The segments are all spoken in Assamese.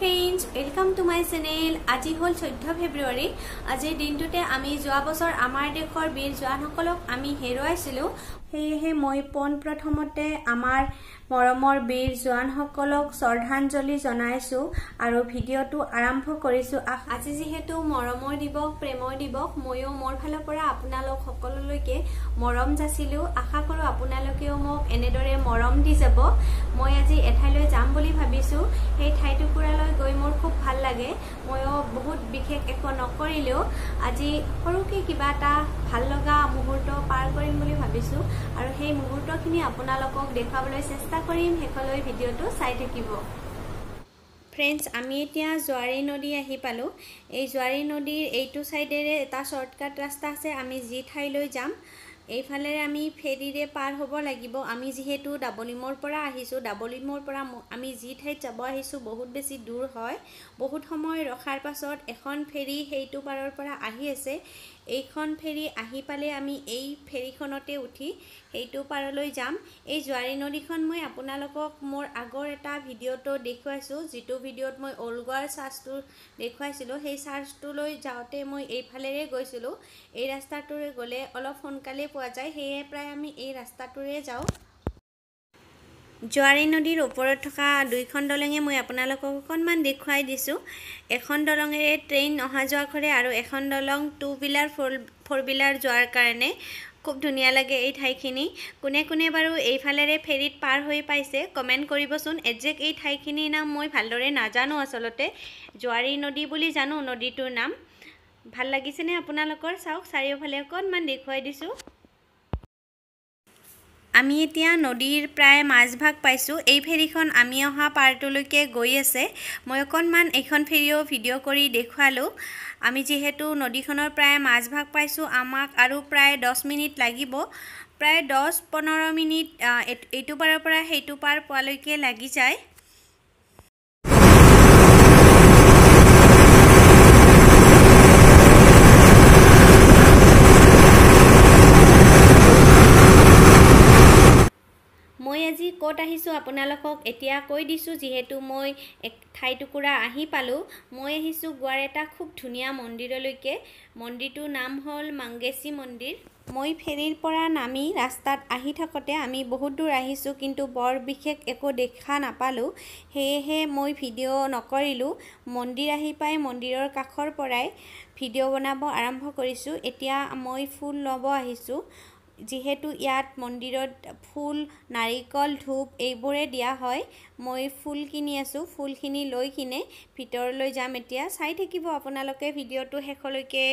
Friends welcome to my channel. आज हल 14 फेब्रुवारी। আজিৰ দিনটোতে আমি যোৱা বছৰ আমাৰ দেশৰ বীৰ জোৱানসকলক আমি হেৰুৱাইছিলো। সেয়েহে মই প্ৰথমতে আমাৰ মৰমৰ বীৰ জোৱানসকলক শ্ৰদ্ধাঞ্জলি জনাইছো আৰু ভিডিঅটো আৰম্ভ কৰিছো। আজি যেহেতু মৰমৰ দিৱস প্ৰেমৰ দিৱস ময়ো মোৰ ফালৰ পৰা আপোনালোক সকলোলৈকে মৰম যাচিলো। আশা কৰো আপোনালোকেও মোক এনেদৰে মৰম দি যাব। মই আজি এঠাইলৈ যাম বুলি ভাবিছো। সেই ঠাইটুকুৰালৈ গৈ মোৰ খুব ভাল লাগে। ময়ো বহুত বিশেষ একো নকৰিলেও আজি সৰুকে কিবা এটা ভাল লগা মুহূৰ্ত পাৰ কৰিম বুলি ভাবিছো আৰু সেই মুহূৰ্তখিনি আপোনালোকক দেখাবলৈ চেষ্টা কৰিম। শেষলৈ ভিডিঅটো চাই থাকিব। फ्रेंड्स आमी এতিয়া জোৱাৰী নদী আহি পালো। এই জোৱাৰী নদীৰ এইটো সাইডেৰে এটা শৰ্টকাট ৰাস্তা আছে। আমি যি ঠাইলৈ যাম এইফালে আমি ফেৰীৰে পাৰ হ'ব লাগিব। আমি যেহেতু ডাবলিমৰ পৰা আহিছো, ডাবলিমৰ পৰা আমি যি ঠাইত যাব আহিছো বহুত বেছি দূৰ হয়। বহুত সময় ৰখাৰ পাছত এখন ফেৰী সেইটো পাৰৰ পৰা আহি আছে। এইখন ফেৰী আহি পালে আমি এই ফেৰীখনতে উঠি সেইটো পাৰলৈ যাম। এই জোৱাৰী নদীখন মই আপোনালোকক মোৰ আগৰ এটা ভিডিঅটো দেখুৱাইছো, যিটো ভিডিঅত মই ওলগোৱাৰ চাৰ্জটো দেখুৱাইছিলো। সেই চাৰ্জটোলৈ যাওঁতে মই এইফালেৰে গৈছিলো। এই ৰাস্তাটোৰে গ'লে অলপ সোনকালে পোৱা যায়, সেয়ে প্ৰায় আমি এই ৰাস্তাটোৰে যাওঁ। জোৱাৰী নদীৰ ওপৰত থকা দুইখন দলঙে মই আপোনালোকক অকণমান দেখুৱাই দিছো। এখন দলঙেৰে ট্ৰেইন অহা যোৱা কৰে আৰু এখন দলং 2 হুইলাৰ 4 হুইলাৰ যোৱাৰ কাৰণে খুব ধুনীয়া লাগে এই ঠাইখিনি। কোনে কোনে বাৰু এইফালেৰে ফেৰীত পাৰ হৈ পাইছে কমেন্ট কৰিবচোন। একজেক্ট এই ঠাইখিনিৰ নাম মই ভালদৰে নাজানো। আচলতে জোৱাৰী নদী বুলি জানো নদীটোৰ নাম। ভাল লাগিছেনে আপোনালোকৰ? চাওক চাৰিওফালে অকণমান দেখুৱাই দিছো। আমি এতিয়া নদীৰ প্ৰায় মাজভাগ পাইছো। এই ফেৰীখন আমি অহা পাৰটোলৈকে গৈ আছে। মই অকণমান এইখন ফেৰীও ভিডিঅ' কৰি দেখুৱালো। আমি যেহেতু নদীখনৰ প্ৰায় মাজভাগ পাইছো, আমাক আৰু প্ৰায় 10 মিনিট লাগিব। প্ৰায় 10-15 মিনিট এইটো পাৰৰ পৰা সেইটো পাৰ পোৱালৈকে লাগি যায়। মই আজি ক'ত আহিছো আপোনালোকক এতিয়া কৈ দিছো। যেহেতু মই এক ঠাইটুকুৰা আহি পালো, মই আহিছো গোৱাৰ এটা খুব ধুনীয়া মন্দিৰলৈকে। মন্দিৰটোৰ নাম হ'ল মাংগেচী মন্দিৰ। মই ফেৰীৰ পৰা নামি ৰাস্তাত আহি থাকোতে আমি বহুত দূৰ আহিছো, কিন্তু বৰ বিশেষ একো দেখা নাপালো। সেয়েহে মই ভিডিঅ' নকৰিলো। মন্দিৰ আহি পাই মন্দিৰৰ কাষৰ পৰাই ভিডিঅ' বনাব আৰম্ভ কৰিছো। এতিয়া মই ফুল ল'ব আহিছো। যেহেতু ইয়াত মন্দিৰত ফুল, নাৰিকল, ধূপ এইবোৰে দিয়া হয়। মই ফুল কিনি আছো। ফুলখিনি লৈ কিনে ভিতৰলৈ যাম। এতিয়া চাই থাকিব আপোনালোকে ভিডিঅ'টো শেষলৈকে।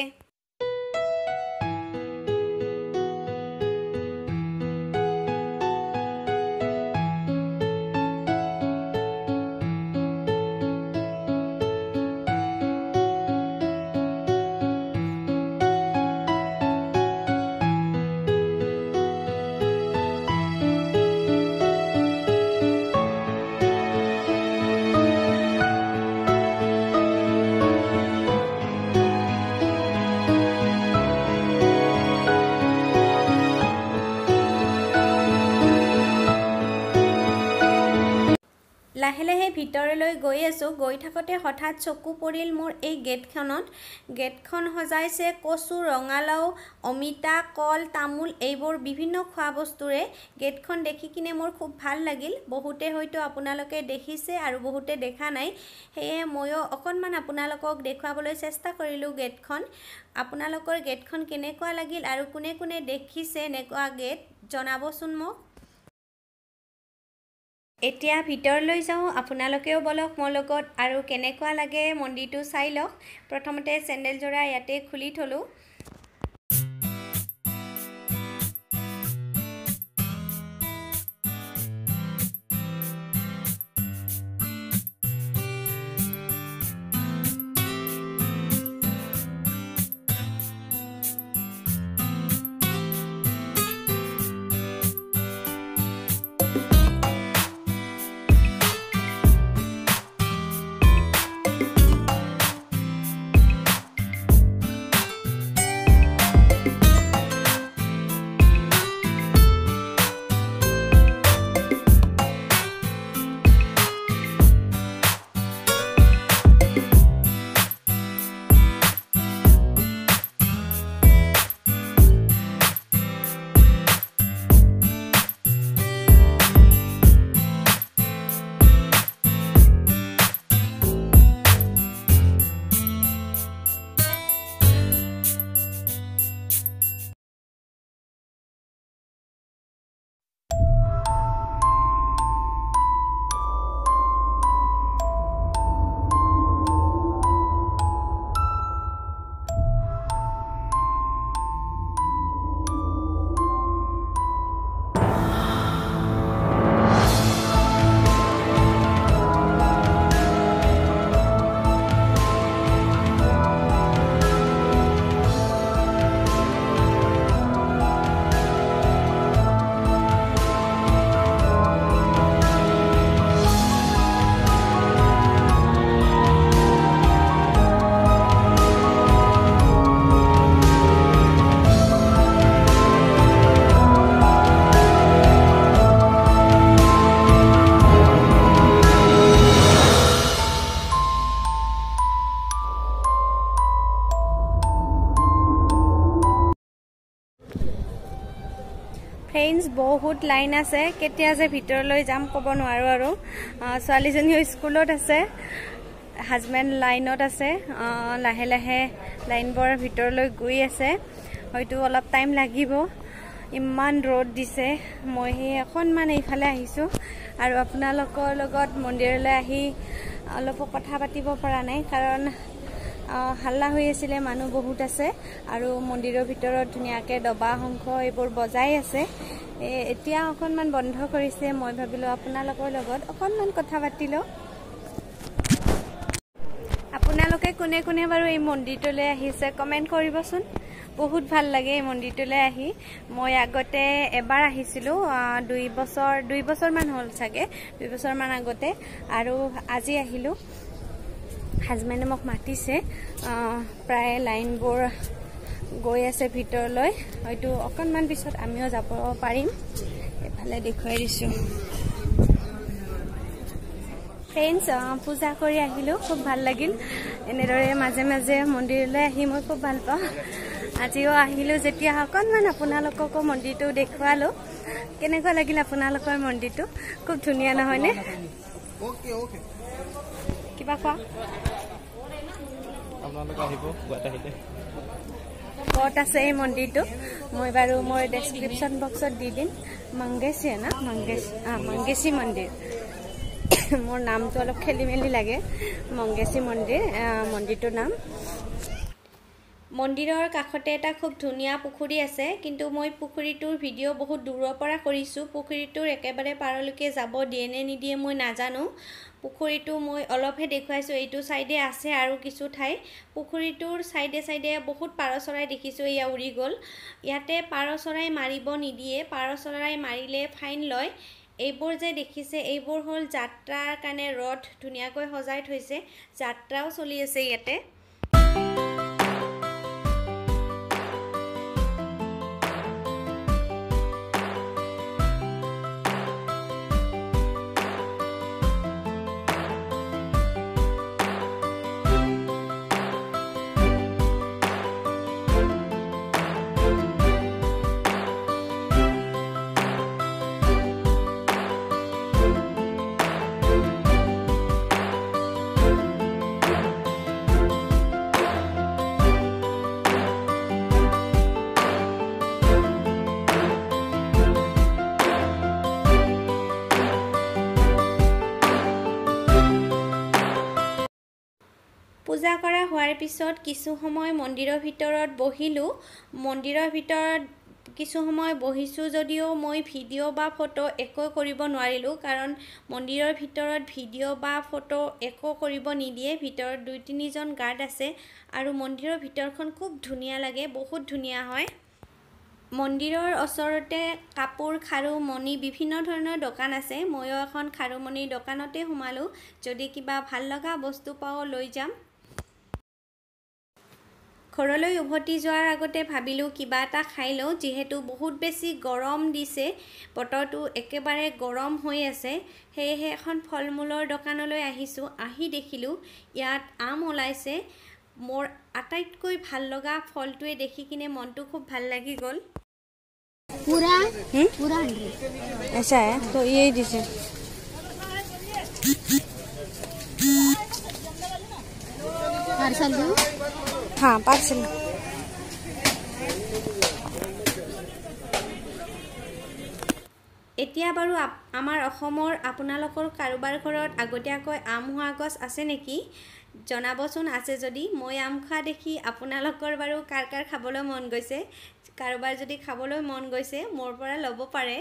লাহে লাহে ভিতৰলৈ গৈ আছো। গৈ থাকোতে হঠাৎ চকু পৰিল মোৰ এই গেটখনত। গেটখন সজাইছে কচু, ৰঙালাও, অমিতা, কল, তামোল এইবোৰ বিভিন্ন খোৱা বস্তুৰে। গেটখন দেখি কিনে মোৰ খুব ভাল লাগিল। বহুতে হয়তো আপোনালোকে দেখিছে আৰু বহুতে দেখা নাই, সেয়ে ময়ো অকণমান আপোনালোকক দেখুৱাবলৈ চেষ্টা কৰিলো গেটখন। আপোনালোকৰ গেটখন কেনেকুৱা লাগিল আৰু কোনে কোনে দেখিছে এনেকুৱা গেট জনাবচোন মোক। এতিয়া ভিতৰলৈ যাওঁ। আপোনালোকেও বলক মোৰ লগত আৰু কেনেকুৱা লাগে মন্দিৰটো চাই লওক। প্ৰথমতে চেণ্ডেলযোৰা ইয়াতে খুলি থলো। ফ্ৰেণ্ডছ বহুত লাইন আছে কেতিয়া যে ভিতৰলৈ যাম ক'ব নোৱাৰো আৰু ছোৱালীজনী স্কুলত আছে হাজবেণ্ড লাইনত আছে লাহে লাহে লাইনবৰ ভিতৰলৈ গৈ আছে হয়তো অলপ টাইম লাগিব ইমান ৰ'দ দিছে মই অকণমান এইফালে আহিছোঁ আৰু আপোনালোকৰ লগত মন্দিৰলৈ আহি অলপ কথা পাতিব পৰা নাই কাৰণ হাল্লা হৈ আছিলে মানুহ বহুত আছে আৰু মন্দিৰৰ ভিতৰত ধুনীয়াকৈ দবা শংখ এইবোৰ বজাই আছে এতিয়া অকণমান বন্ধ কৰিছে মই ভাবিলোঁ আপোনালোকৰ লগত অকণমান কথা পাতি লওঁ আপোনালোকে কোনে কোনে বাৰু এই মন্দিৰটোলৈ আহিছে কমেণ্ট কৰিবচোন বহুত ভাল লাগে এই মন্দিৰটোলৈ আহি মই আগতে এবাৰ আহিছিলোঁ 2 বছৰমান হ'ল চাগে 2 বছৰমান আগতে আৰু আজি আহিলোঁ হাজবেণ্ডে মোক মাতিছে প্ৰায় লাইনবোৰ গৈ আছে ভিতৰলৈ হয়তো অকণমান পিছত আমিও যাব পাৰিম এফালে দেখুৱাই দিছোঁ ফ্ৰেণ্ডছ পূজা কৰি আহিলোঁ খুব ভাল লাগিল এনেদৰে মাজে মাজে মন্দিৰলৈ আহি মই খুব ভাল পাওঁ আজিও আহিলোঁ যেতিয়া অকণমান আপোনালোককো মন্দিৰটো দেখুৱালোঁ কেনেকুৱা লাগিল আপোনালোকৰ মন্দিৰটো খুব ধুনীয়া নহয়নে কিবা কোৱা ক'ত আছে এই মন্দিৰটো মই বাৰু মোৰ ডেছক্ৰিপশ্যন বক্সত দি দিম মংগেশী না মংগেশী মন্দিৰ মোৰ নামটো অলপ খেলি মেলি লাগে মংগেশী মন্দিৰ মন্দিৰটোৰ নাম মন্দিৰৰ কাষতে এটা খুব ধুনীয়া পুখুৰী আছে কিন্তু মই পুখুৰীটোৰ ভিডিঅ' বহুত দূৰৰ পৰা কৰিছোঁ পুখুৰীটোৰ একেবাৰে পাৰলৈকে যাব দিয়ে নে নিদিয়ে মই নাজানো পুখুৰীটো মই অলপহে দেখুৱাইছোঁ এইটো চাইডে আছে আৰু কিছু ঠাই পুখুৰীটোৰ চাইডে চাইডে বহুত পাৰ চৰাই দেখিছোঁ এয়া উৰি গ'ল ইয়াতে পাৰ চৰাই মাৰিব নিদিয়ে পাৰ চৰাই মাৰিলে ফাইন লয় এইবোৰ যে দেখিছে এইবোৰ হ'ল যাত্ৰাৰ কাৰণে ৰথ ধুনীয়াকৈ সজাই থৈছে যাত্ৰাও চলি আছে ইয়াতে পূজা কৰা হোৱাৰ পিছত কিছু সময় মন্দিৰৰ ভিতৰত বহিলোঁ মন্দিৰৰ ভিতৰত কিছু সময় বহিছোঁ যদিও মই ভিডিঅ' বা ফটো একো কৰিব নোৱাৰিলোঁ কাৰণ মন্দিৰৰ ভিতৰত ভিডিঅ' বা ফটো একো কৰিব নিদিয়ে ভিতৰত 2-3 জন গাৰ্ড আছে আৰু মন্দিৰৰ ভিতৰখন খুব ধুনীয়া লাগে বহুত ধুনীয়া হয় মন্দিৰৰ ওচৰতে কাপোৰ খাৰু মণি বিভিন্ন ধৰণৰ দোকান আছে ময়ো এখন খাৰু মণিৰ দোকানতে সোমালোঁ যদি কিবা ভাল লগা বস্তু পাওঁ লৈ যাম ঘৰলৈ উভতি যোৱাৰ আগতে ভাবিলোঁ কিবা এটা খাই লওঁ যিহেতু বহুত বেছি গৰম দিছে বতৰটো একেবাৰে গৰম হৈ আছে সেয়েহে এখন ফলমূলৰ দোকানলৈ আহিছোঁ আহি দেখিলোঁ ইয়াত আম ওলাইছে মোৰ আটাইতকৈ ভাল লগা ফলটোৱে দেখি কিনে মনটো খুব ভাল লাগি গ'ল पूरा 100 ऐसा है तो यही दीजिए पार्सल दो हाँ पार्सल এতিয়া বাৰু আমাৰ অসমৰ আপোনালোকৰ কাৰোবাৰ ঘৰত আগতীয়াকৈ আম হোৱা গছ আছে নেকি জনাবচোন আছে যদি মই আম খোৱা দেখি আপোনালোকৰ বাৰু কাৰ কাৰ খাবলৈ মন গৈছে কাৰোবাৰ যদি খাবলৈ মন গৈছে মোৰ পৰা ল'ব পাৰে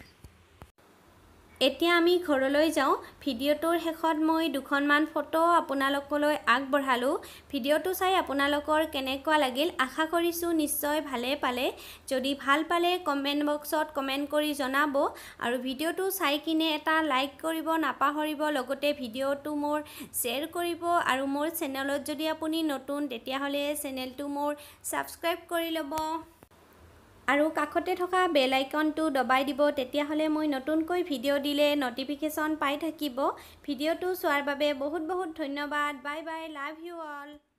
এতিয়া আমি ঘৰলৈ যাওঁ ভিডিঅ'টোৰ শেষত মই দুখনমান ফটো আপোনালোকলৈ আগবঢ়ালোঁ ভিডিঅ'টো চাই আপোনালোকৰ কেনেকুৱা লাগিল আশা কৰিছোঁ নিশ্চয় ভালে পালে যদি ভাল পালে কমেণ্ট বক্সত কমেণ্ট কৰি জনাব আৰু ভিডিঅ'টো চাই কিনে এটা লাইক কৰিব নাপাহৰিব লগতে ভিডিঅ'টো মোৰ শ্বেয়াৰ কৰিব আৰু মোৰ চেনেলত যদি আপুনি নতুন তেতিয়াহ'লে চেনেলটো মোৰ ছাবস্ক্ৰাইব কৰি ল'ব আৰু কাষতে থকা বেল আইকনটো দবাই দিব তেতিয়াহ'লে মই নতুনকৈ ভিডিঅ' দিলে নটিফিকেশ্যন পাই থাকিব ভিডিঅ'টো চোৱাৰ বাবে বহুত বহুত ধন্যবাদ bye bye love you all